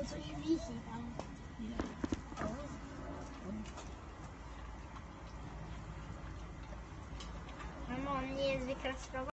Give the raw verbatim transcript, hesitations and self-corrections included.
coś wisi tam. Mamo, on nie jest wykraskowany.